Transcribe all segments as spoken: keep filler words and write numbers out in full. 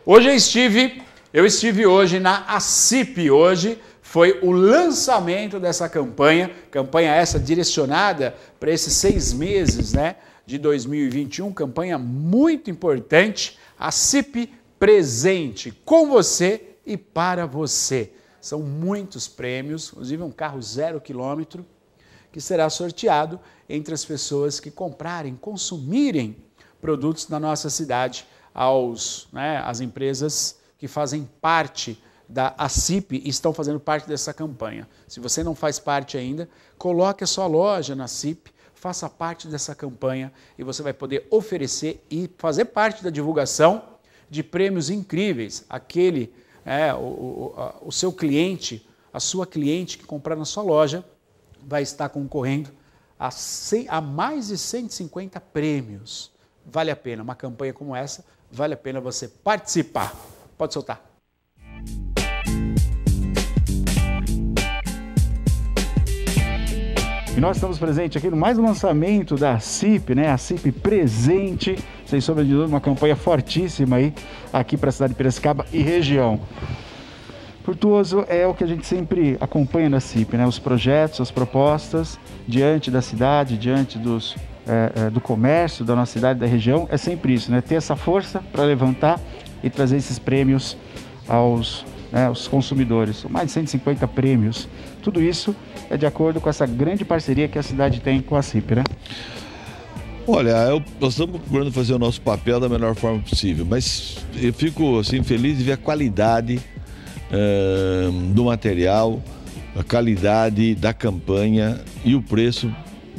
Hoje eu estive, eu estive hoje na ACIP, hoje foi o lançamento dessa campanha, campanha essa direcionada para esses seis meses, né, de dois mil e vinte e um, campanha muito importante, ACIP presente com você e para você. São muitos prêmios, inclusive um carro zero quilômetro, que será sorteado entre as pessoas que comprarem, consumirem produtos na nossa cidade, aos, né, as empresas que fazem parte da ACIP e estão fazendo parte dessa campanha. Se você não faz parte ainda, coloque a sua loja na ACIP, faça parte dessa campanha e você vai poder oferecer e fazer parte da divulgação de prêmios incríveis. Aquele, é, o, o, a, o seu cliente, a sua cliente que comprar na sua loja vai estar concorrendo a, cem, a mais de cento e cinquenta prêmios. Vale a pena, uma campanha como essa, vale a pena você participar. Pode soltar. E nós estamos presentes aqui no mais um lançamento da ACIP, né? ACIP presente, sem sombra de dúvida, uma campanha fortíssima aí, aqui para a cidade de Piracicaba e região. Frutuoso é o que a gente sempre acompanha na ACIP, né? Os projetos, as propostas, diante da cidade, diante dos, é, é, do comércio da nossa cidade, da região, é sempre isso, né? Ter essa força para levantar e trazer esses prêmios aos, né, aos consumidores. São mais de cento e cinquenta prêmios. Tudo isso é de acordo com essa grande parceria que a cidade tem com a ACIP, né? Olha, eu, nós estamos procurando fazer o nosso papel da melhor forma possível, mas eu fico assim, feliz de ver a qualidade uh, do material, a qualidade da campanha e o preço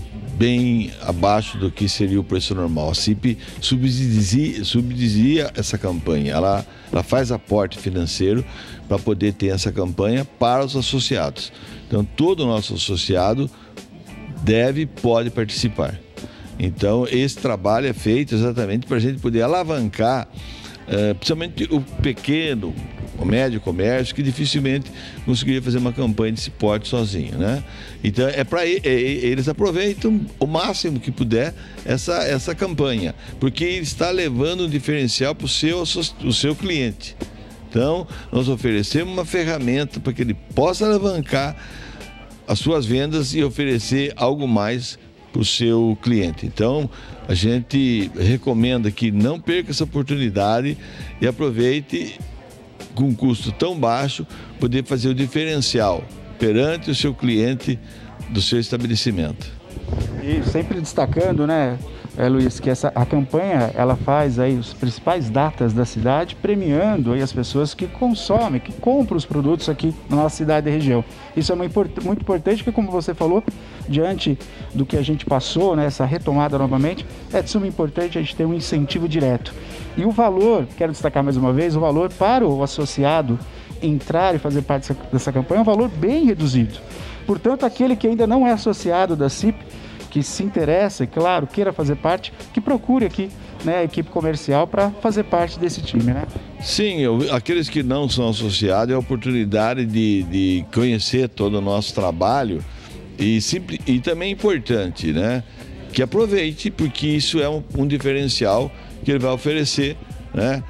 bem abaixo do que seria o preço normal. A ACIP subsidia, subsidia essa campanha, ela, ela faz aporte financeiro para poder ter essa campanha para os associados. Então, todo o nosso associado deve, pode participar. Então, esse trabalho é feito exatamente para a gente poder alavancar, uh, principalmente o pequeno, o médio comércio, que dificilmente conseguiria fazer uma campanha desse porte sozinho, né? Então, é para eles aproveitam o máximo que puder essa, essa campanha, porque ele está levando um diferencial para o seu, o seu cliente. Então, nós oferecemos uma ferramenta para que ele possa alavancar as suas vendas e oferecer algo mais para o seu cliente. Então, a gente recomenda que não perca essa oportunidade e aproveite com um custo tão baixo, poder fazer o diferencial perante o seu cliente do seu estabelecimento. E sempre destacando, né, é, Luiz, que essa, a campanha, ela faz aí as principais datas da cidade, premiando aí as pessoas que consomem, que compram os produtos aqui na nossa cidade e região. Isso é muito, muito importante, porque como você falou, diante do que a gente passou, né, essa retomada novamente, é de suma importância a gente ter um incentivo direto. E o valor, quero destacar mais uma vez, o valor para o associado entrar e fazer parte dessa, dessa campanha é um valor bem reduzido. Portanto, aquele que ainda não é associado da ACIP, que se interessa, e claro, queira fazer parte, que procure aqui, né, a equipe comercial para fazer parte desse time, né? Sim, eu, aqueles que não são associados, é a oportunidade de, de conhecer todo o nosso trabalho e, simples, e também é importante, né, que aproveite, porque isso é um, um diferencial que ele vai oferecer, né?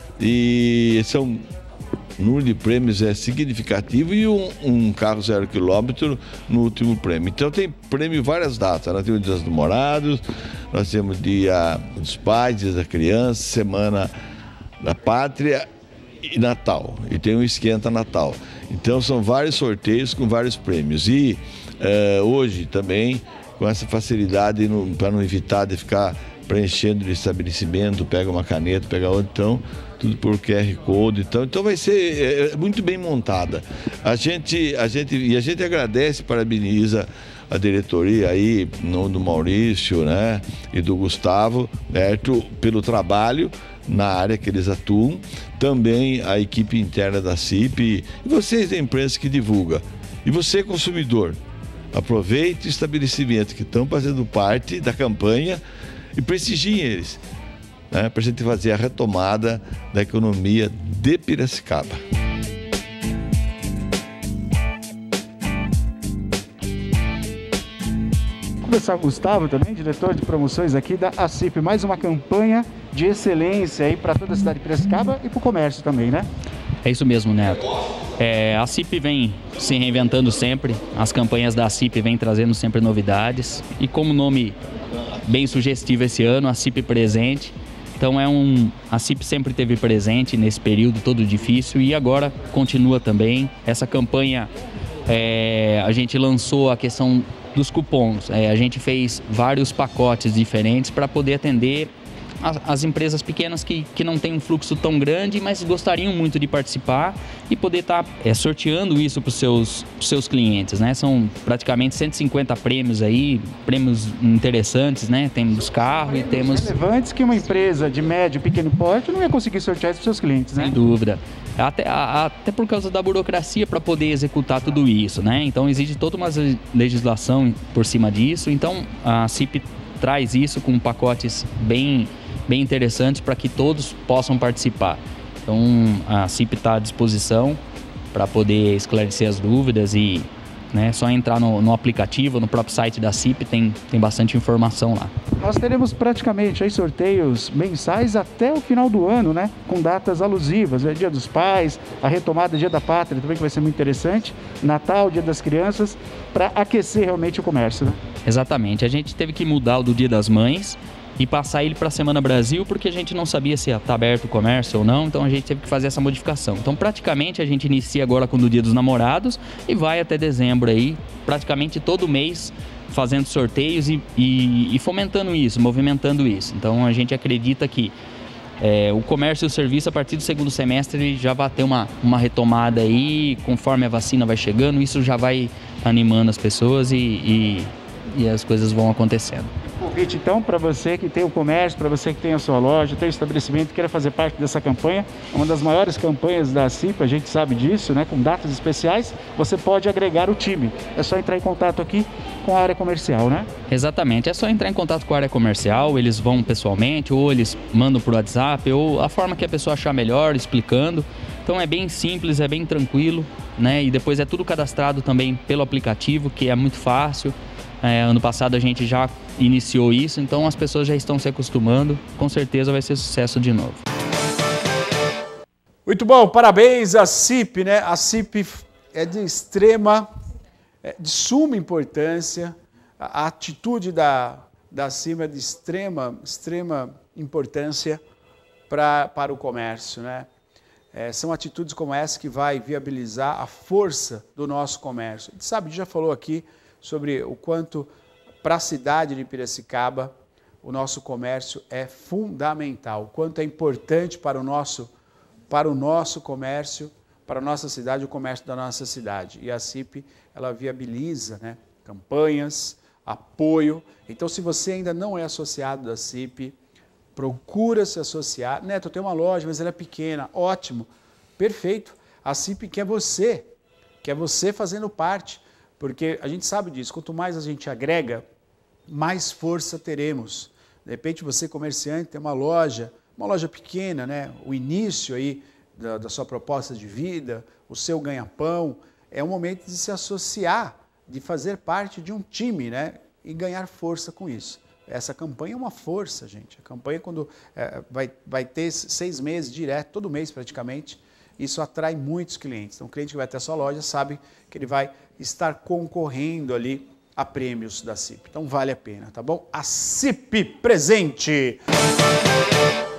E são o número de prêmios é significativo e um, um carro zero quilômetro no último prêmio. Então tem prêmio em várias datas. Nós temos o Dia dos Namorados, nós temos o Dia dos Pais, Dia da Criança, Semana da Pátria e Natal. E tem o Esquenta Natal. Então são vários sorteios com vários prêmios. E uh, hoje também, com essa facilidade para não evitar de ficar preenchendo o estabelecimento, pega uma caneta, pega outra, então tudo por Q R Code, então, então vai ser é, muito bem montada. A gente, a gente, e a gente agradece, parabeniza a diretoria aí, no, do Maurício, né, e do Gustavo, certo, pelo trabalho na área que eles atuam, também a equipe interna da ACIP e vocês da imprensa que divulga. E você, consumidor, aproveite o estabelecimento que estão fazendo parte da campanha e prestigiem eles, né, para a gente fazer a retomada da economia de Piracicaba. conversar com o Gustavo também, diretor de promoções aqui da ACIP. Mais uma campanha de excelência aí para toda a cidade de Piracicaba e para o comércio também, né? É isso mesmo, Neto. É, a ACIP vem se reinventando sempre, as campanhas da ACIP vêm trazendo sempre novidades. E como nome bem sugestivo esse ano, ACIP Presente. Então é um, a ACIP sempre esteve presente nesse período todo difícil e agora continua também. Essa campanha, é, a gente lançou a questão dos cupons. É, a gente fez vários pacotes diferentes para poder atender as, as empresas pequenas que, que não têm um fluxo tão grande, mas gostariam muito de participar e poder estar tá, é, sorteando isso para os seus, seus clientes, né? São praticamente cento e cinquenta prêmios aí, prêmios interessantes, né? Temos carro e temos... relevantes que uma empresa de médio e pequeno porte não ia conseguir sortear isso para os seus clientes, né? Sem dúvida. Até, a, até por causa da burocracia para poder executar tudo isso, né? Então exige toda uma legislação por cima disso. Então a ACIP traz isso com pacotes bem, bem interessantes para que todos possam participar. Então a ACIP está à disposição para poder esclarecer as dúvidas e, né, só entrar no, no aplicativo, no próprio site da ACIP, tem, tem bastante informação lá. Nós teremos praticamente aí sorteios mensais até o final do ano, né? Com datas alusivas, é Dia dos Pais, a retomada Dia da Pátria também, que vai ser muito interessante, Natal, Dia das Crianças, para aquecer realmente o comércio, né? Exatamente, a gente teve que mudar o do Dia das Mães e passar ele para a Semana Brasil, porque a gente não sabia se está aberto o comércio ou não, então a gente teve que fazer essa modificação. Então praticamente a gente inicia agora com o Dia dos Namorados e vai até dezembro aí, praticamente todo mês, fazendo sorteios e, e, e fomentando isso, movimentando isso. Então a gente acredita que é, o comércio e o serviço a partir do segundo semestre já vai ter uma, uma retomada aí, conforme a vacina vai chegando, isso já vai animando as pessoas e, e, e as coisas vão acontecendo. Convite então para você que tem o comércio, para você que tem a sua loja, tem o estabelecimento, queira fazer parte dessa campanha, uma das maiores campanhas da ACIP, a gente sabe disso, né? Com datas especiais, você pode agregar o time. É só entrar em contato aqui com a área comercial, né? Exatamente, é só entrar em contato com a área comercial, eles vão pessoalmente ou eles mandam por WhatsApp ou a forma que a pessoa achar melhor, explicando. Então é bem simples, é bem tranquilo, né? E depois é tudo cadastrado também pelo aplicativo, que é muito fácil. É, ano passado a gente já iniciou isso, então as pessoas já estão se acostumando. Com certeza vai ser sucesso de novo. Muito bom, parabéns à ACIP, né? A ACIP é de extrema, é de suma importância. A atitude da, da ACIP é de extrema, extrema importância pra, para o comércio, né? É, são atitudes como essa que vai viabilizar a força do nosso comércio. A gente sabe, a gente já falou aqui sobre o quanto para a cidade de Piracicaba o nosso comércio é fundamental, o quanto é importante para o nosso, para o nosso comércio, para a nossa cidade, o comércio da nossa cidade. E a ACIP, ela viabiliza, né, campanhas, apoio. Então, se você ainda não é associado da ACIP, procura se associar. Neto, eu tenho uma loja, mas ela é pequena. Ótimo, perfeito. A ACIP quer você, quer você fazendo parte. Porque a gente sabe disso, quanto mais a gente agrega, mais força teremos. De repente você, comerciante, tem uma loja, uma loja pequena, né? O início aí da, da sua proposta de vida, o seu ganha-pão, é o momento de se associar, de fazer parte de um time, né? E ganhar força com isso. Essa campanha é uma força, gente. A campanha, quando é, vai, vai ter seis meses direto, todo mês praticamente, isso atrai muitos clientes. Então, o cliente que vai até a sua loja sabe que ele vai estar concorrendo ali a prêmios da ACIP. Então, vale a pena, tá bom? ACIP presente!